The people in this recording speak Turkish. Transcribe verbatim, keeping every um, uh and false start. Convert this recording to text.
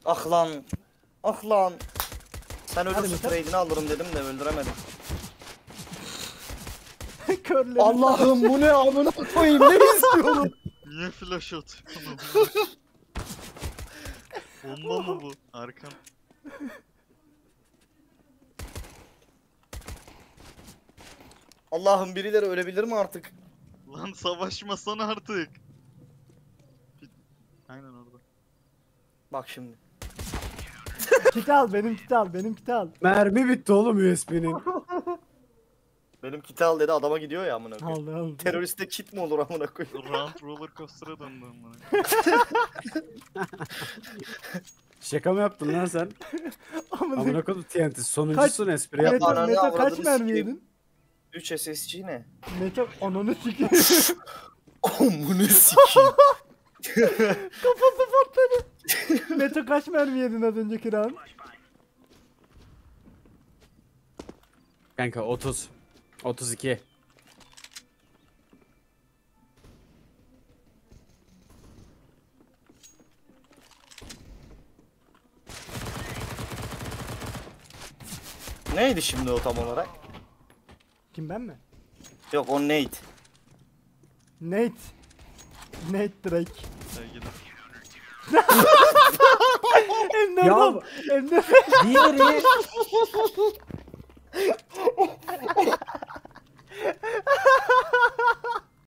Ah lan. Ah lan. Sen Hadi ölürsün, Mete. trade'ini alırım dedim de öldüremedim. Körledim. Allah'ım bu ne amına koyayım, ne istiyorum? Niye flash atıyorsun? Bomba mı bu? Arkam. Allah'ım birileri ölebilir mi artık? Lan savaşmasana artık. Aynen orada. Bak şimdi. Kit al, benim kit al, benim kit al. Mermi bitti oğlum U S B'nin. Benim kiti al dedi, adama gidiyor ya amına koyayım. Aldı aldı. Teröriste kit mi olur amına koyayım? Round roller coaster'a döndü amına. Şaka mı yaptın lan sen? Amına Amına koydum T N T. Sonuncusun espri Mete, yapma. Ananı Mete kaç avradını mermi sikeyim. yedin? üç S S G ne? Mete ananı sikeyim. Amına sikeyim. Kafası patladı. Mete kaç mermi yedin az önceki round? Kanka otuz. otuz iki. Neydi şimdi o tam olarak? Kim, ben mi? Yok, o Nate. Nate. Nate Drake. Sevgili. Emre'den. Emre. Diğeri.